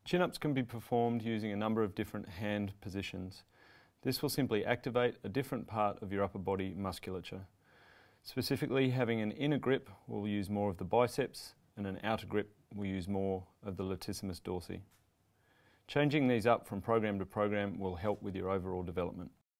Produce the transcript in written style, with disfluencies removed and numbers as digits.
Chin-ups can be performed using a number of different hand positions. This will simply activate a different part of your upper body musculature. Specifically, having an inner grip will use more of the biceps and an outer grip will use more of the latissimus dorsi. Changing these up from program to program will help with your overall development.